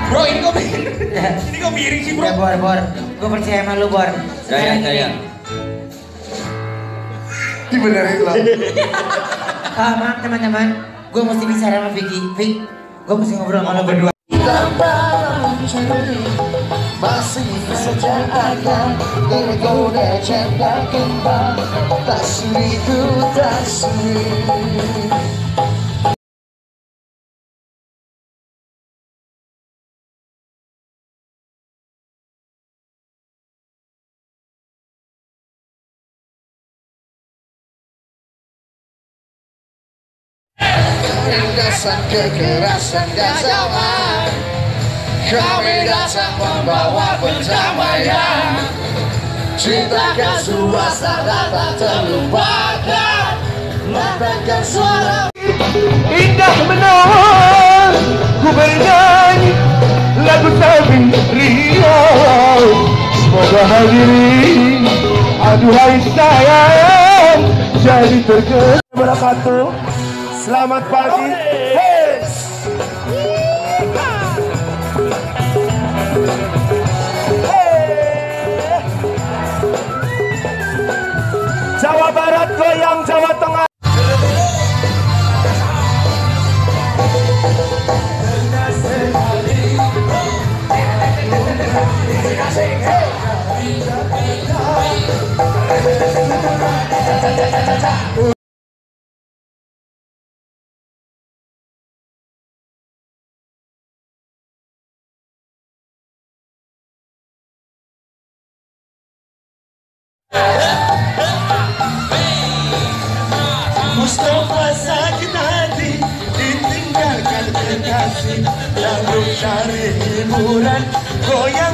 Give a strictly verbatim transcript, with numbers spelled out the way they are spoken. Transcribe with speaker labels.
Speaker 1: Bro, ini kok ini kok miring sih, Bro?
Speaker 2: Ya, Bor, Bor. Gue percaya sama lu, Bor.
Speaker 3: Jaya, Jaya.
Speaker 4: Dibenerin lah.
Speaker 2: Ah, maaf teman-teman. Gue mesti bicara sama Vicky. Vick, gue mesti ngobrol sama lo berdua.
Speaker 4: Masih saja akan tergoda cinta kembang. Tak suri ku tak suri. Kecerdasan kekerasan dan zaman, kami datang membawa perdamaian. Cintakan suasana tak terlupakan, lantangkan suara.
Speaker 5: Indah benar ku bernyanyi lagu Sabi Riau. Semoga hadirin aduhai sayang jadi terkenal. Wabarakatuh. Selamat pagi. Hey. Jawa Barat goyang Jawa Tengah. Mustafa sakit hati ditinggalkan kekasih, lalu cari hiburan goyang.